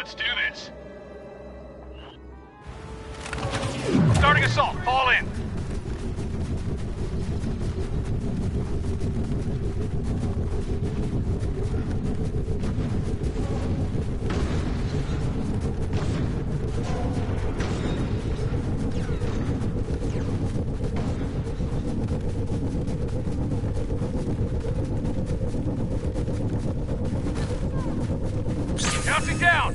Let's do this. Starting assault. Fall in. Counting down.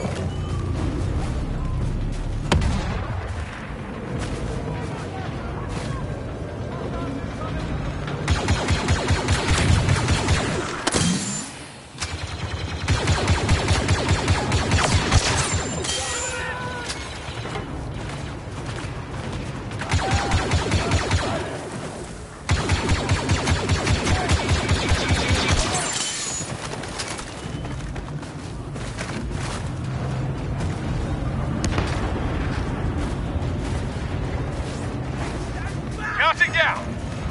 Counting down.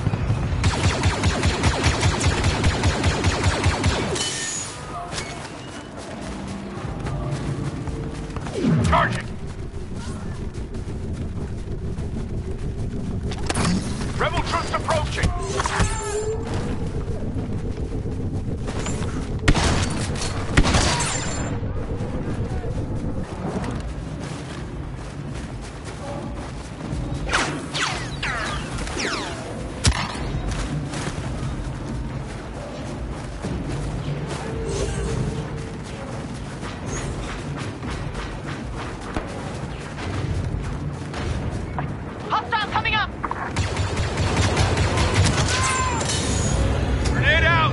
Charging. Rebel troops approaching. Hostile coming up! Grenade out.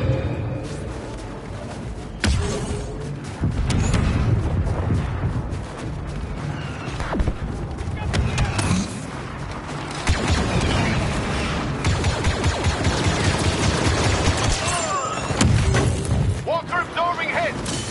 Walker absorbing hit.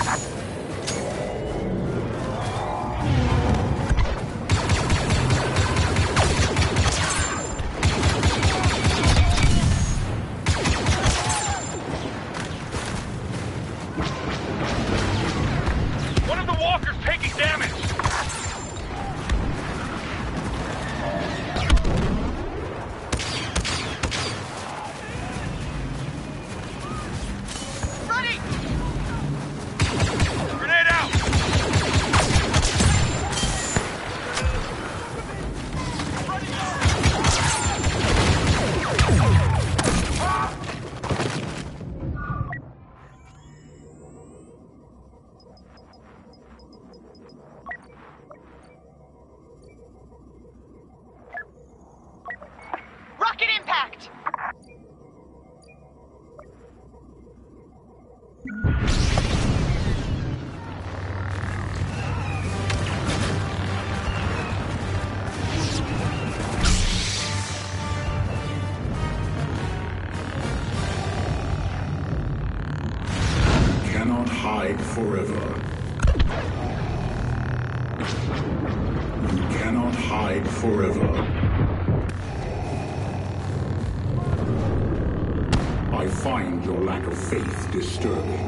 One of the walkers taking damage. Ready! Grenade out. Rocket impact! Cannot hide forever. You cannot hide forever. I find your lack of faith disturbing.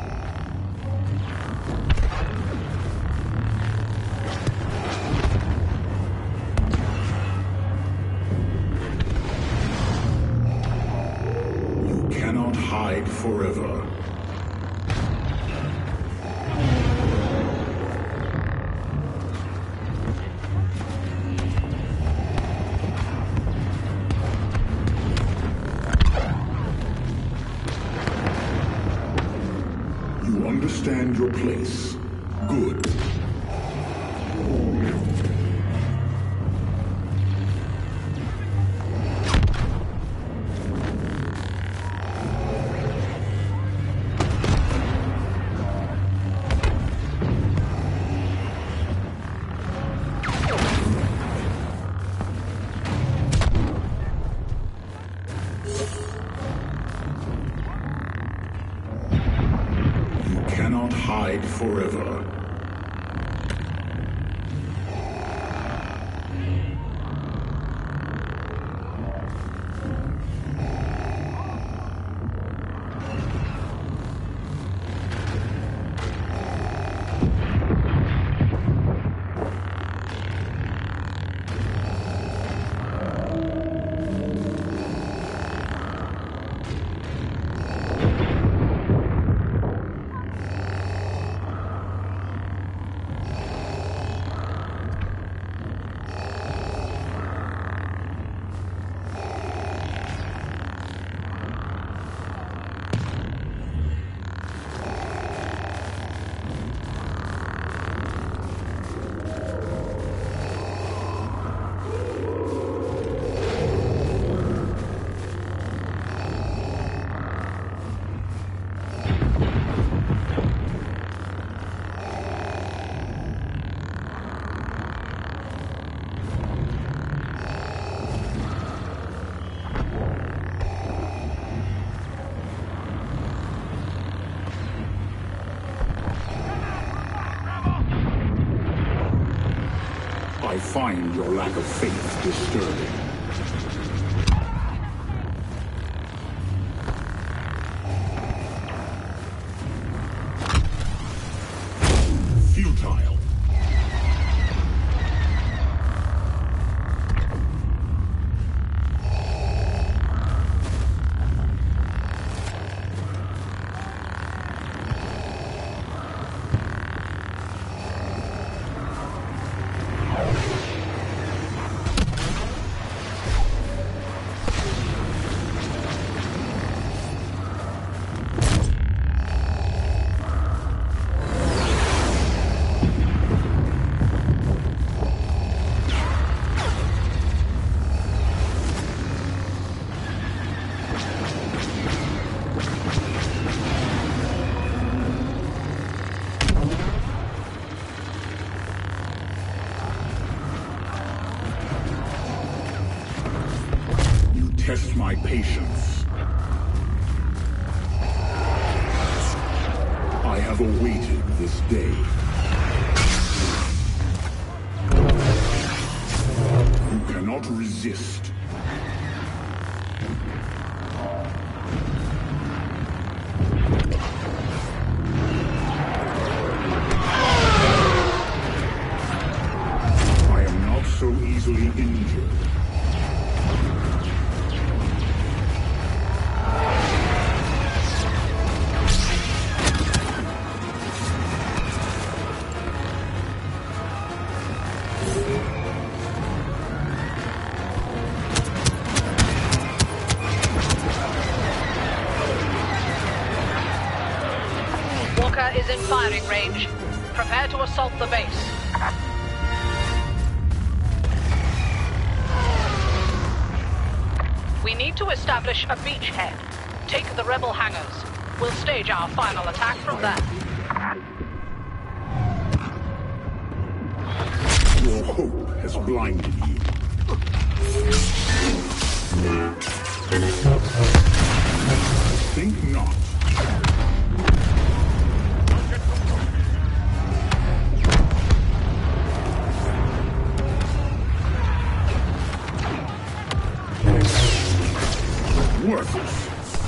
You cannot hide forever. You understand your place. Good. You cannot hide forever. find your lack of faith disturbing. Futile. Test my patience. I have awaited this day. You cannot resist. I am not so easily injured. Walker is in firing range. Prepare to assault the base. We need to establish a beachhead. Take the rebel hangars. We'll stage our final attack from there. Your hope has blinded you. Think not. Worthless.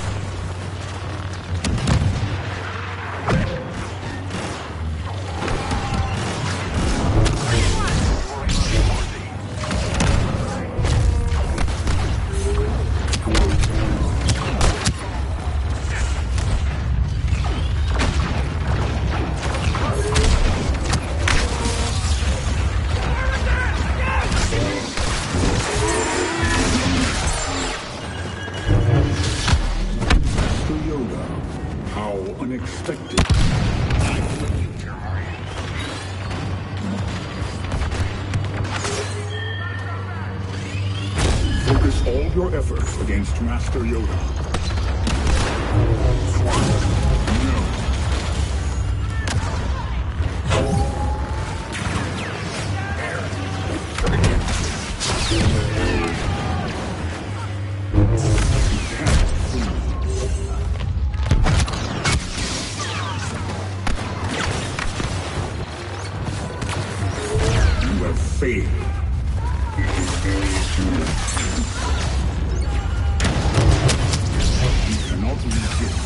How unexpected. Focus all your efforts against Master Yoda. No. Failed. You cannot resist.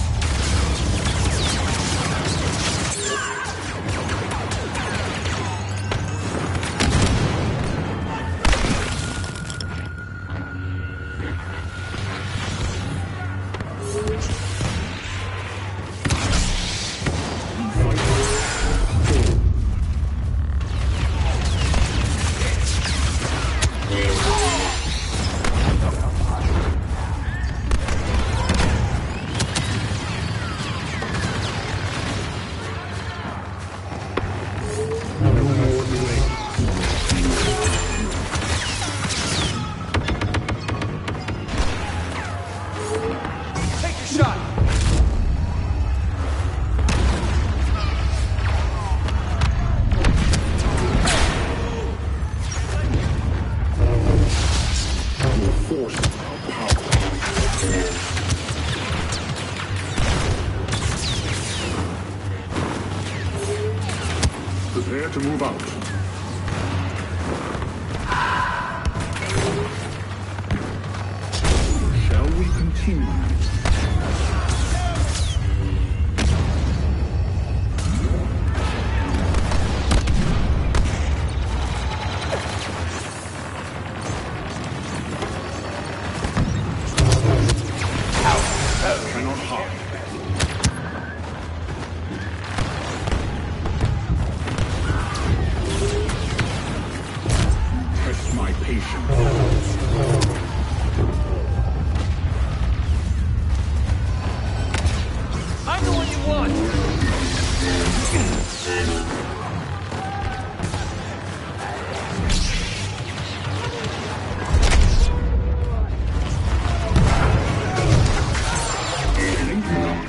Prepare to move out. teamwork. Cannot harm. Test my patience. I'm the one you want. Think not.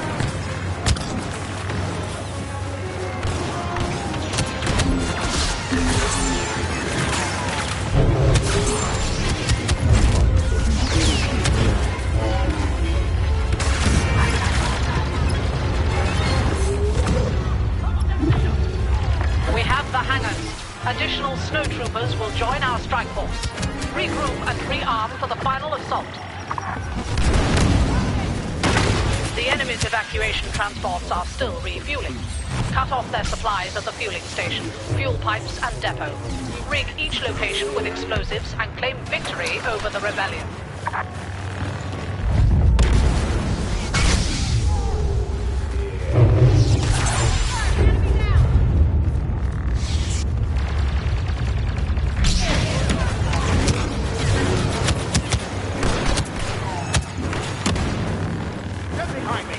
We have the hangars. Additional snowtroopers will join our strike force. Regroup and rearm for the final assault. The enemy's evacuation transports are still refueling. Cut off their supplies at the fueling station, fuel pipes and depot. Rig each location with explosives and claim victory over the rebellion. Get behind me.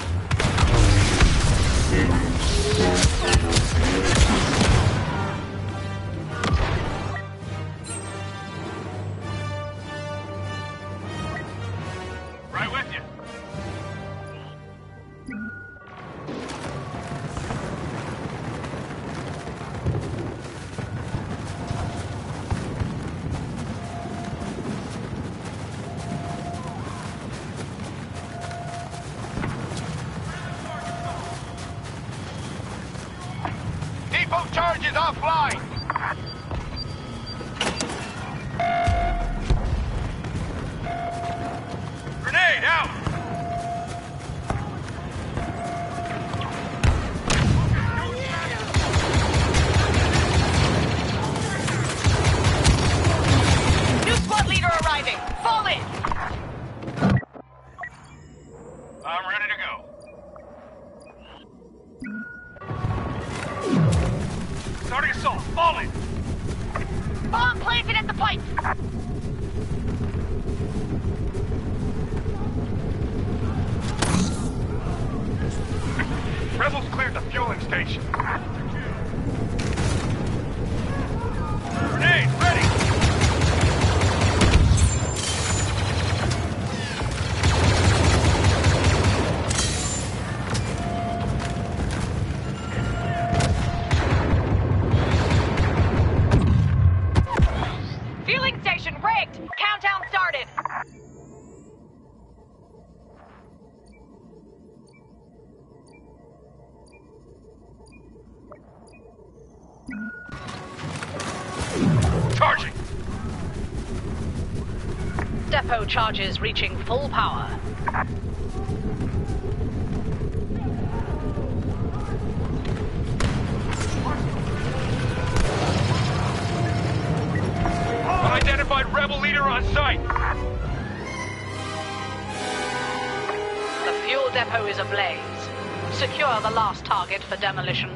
Right with you. Depot charge is offline. Grenade out. New squad leader arriving. Fall in. I'm ready to go. Starting assault. Fall in. Bomb planted at the pipe. Rebels cleared the fueling station. Grenade ready. Fueling station rigged. Countdown started. Charging. Depot charges reaching full power. Unidentified rebel leader on site. The fuel depot is ablaze. Secure the last target for demolition.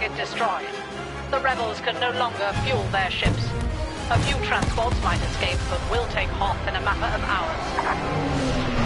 target destroyed. The rebels can no longer fuel their ships. A few transports might escape, but will take Hoth in a matter of hours.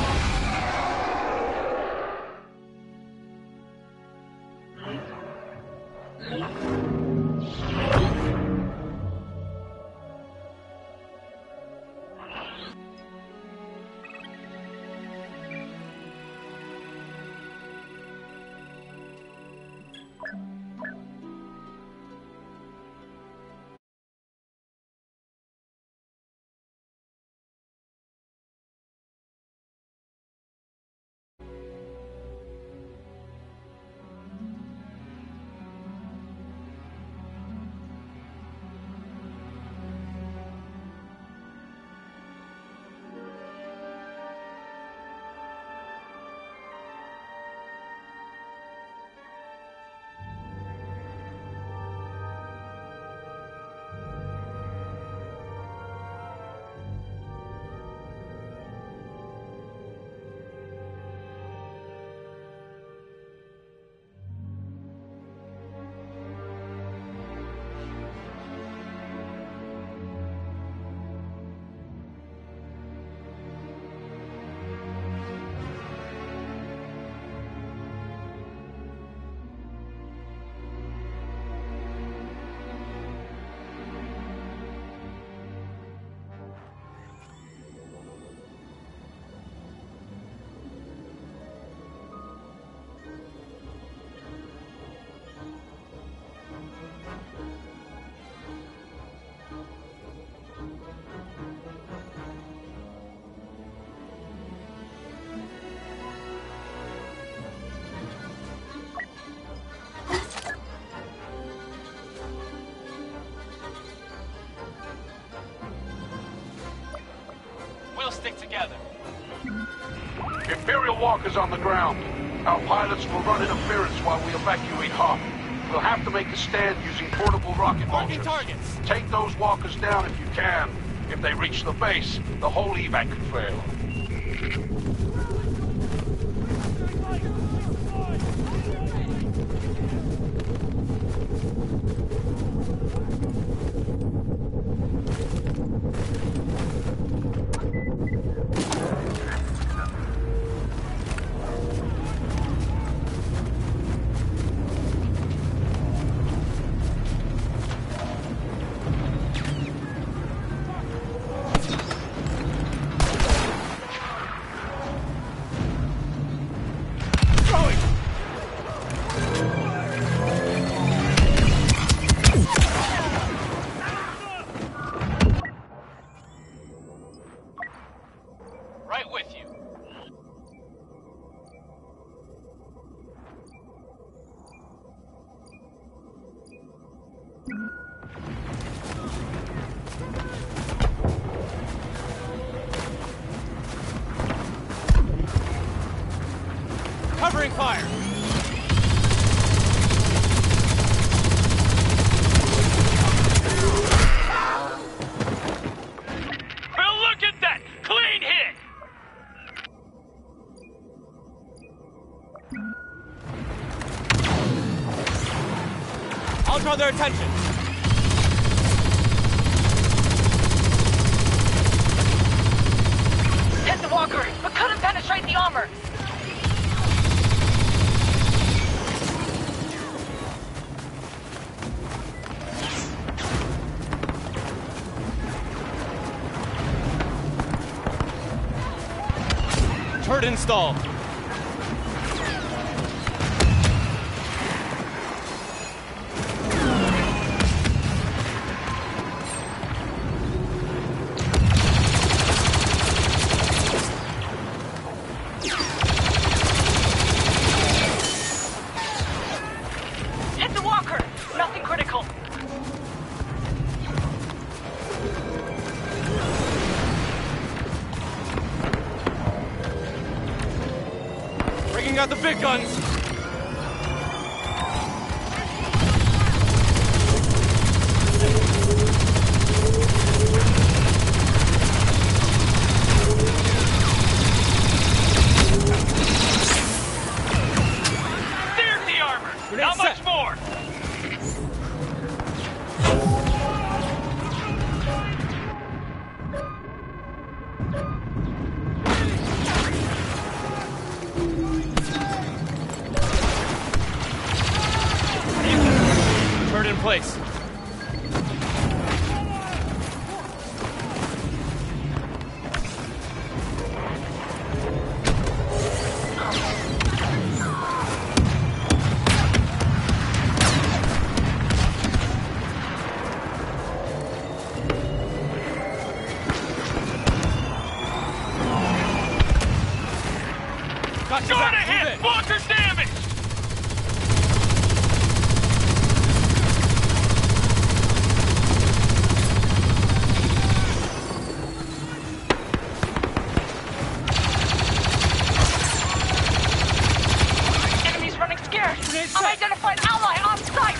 Stick together. Imperial walkers on the ground. Our pilots will run interference while we evacuate Hoth. We'll have to make a stand using portable rocket launchers. Targets. Take those walkers down if you can. If they reach the base, the whole evac could fail. Right with you. Covering fire. Well, look at that! Clean hit! I'll draw their attention. Hit the walker, but couldn't penetrate the armor. Turret installed. Hit the walker. Nothing critical. Bringing out the big guns. There's the armor. Grenade Not set. much more. place. Got you Start back. a hit! Move it. Walker damage! Enemies running scared. Grenade set. Unidentified ally on site.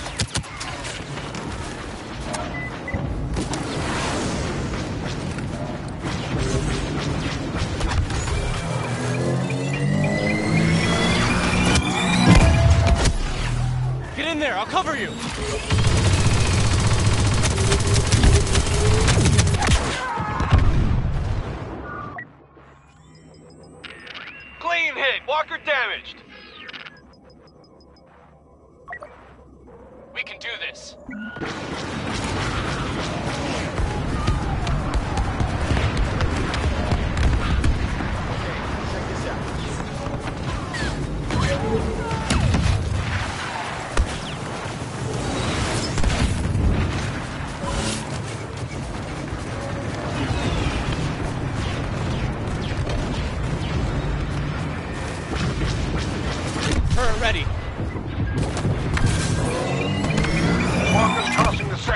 Get in there. I'll cover you. Clean hit! Walker damaged! We can do this. Check this out. Turret ready. Walker's tossing the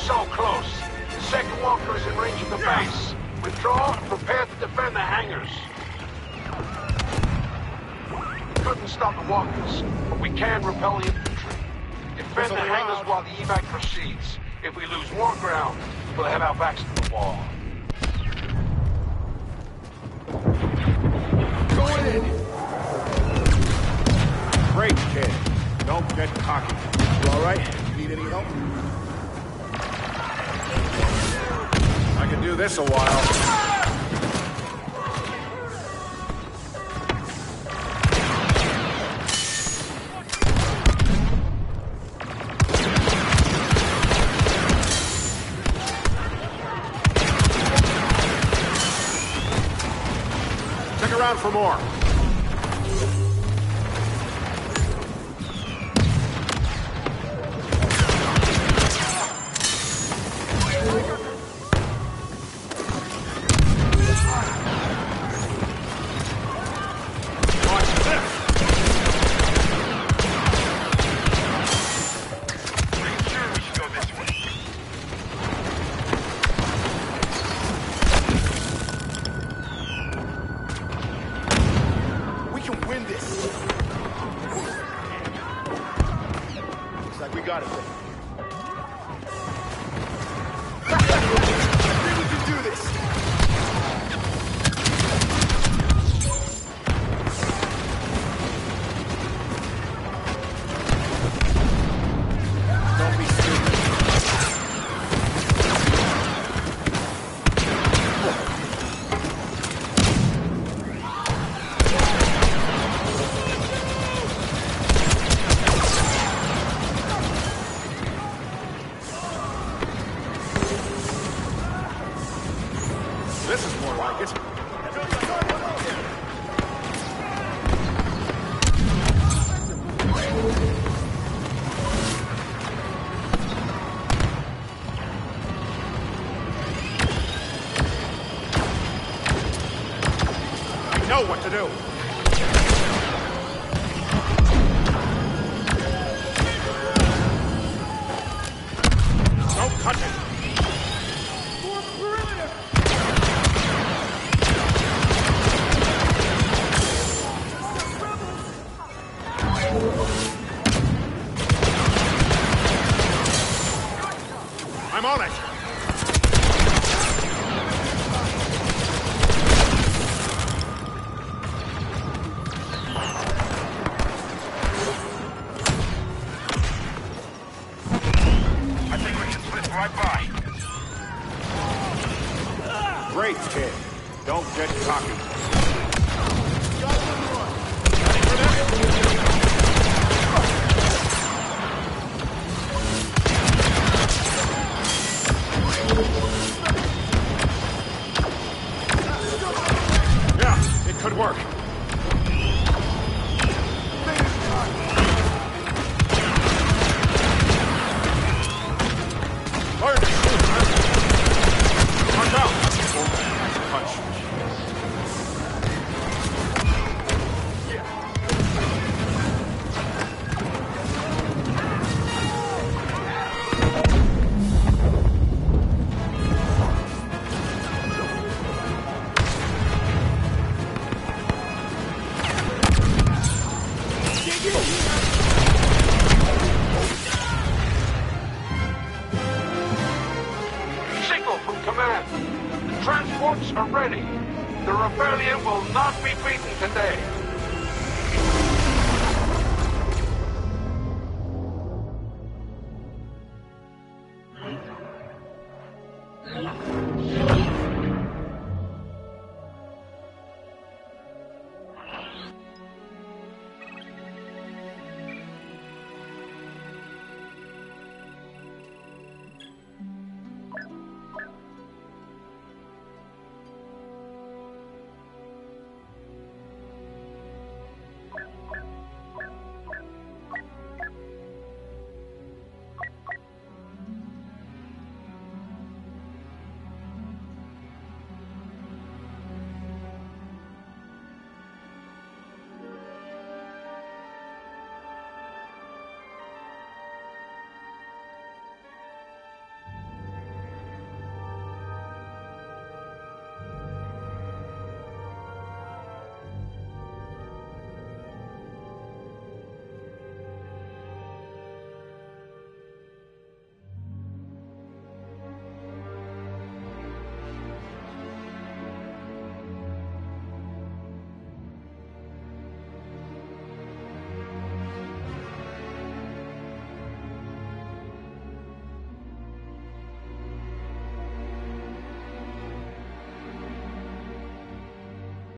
so close. The second walker is in range of the base. Withdraw and prepare to defend the hangars. Couldn't stop the walkers, but we can repel the infantry. Defend the hangars while the evac proceeds. If we lose more ground, we'll have our backs to the wall. Going in! Great, kid. Don't get cocky. You alright? Need any help? I can do this a while. Check around for more. This is more like it. I know what to do. Don't touch it. I'm on it! I think we can slip right by. Great, kid. Don't get cocky. Yeah, it could work. Learn to shoot, huh? Watch out! Punch. Signal from command. The transports are ready. The rebellion will not be beaten today.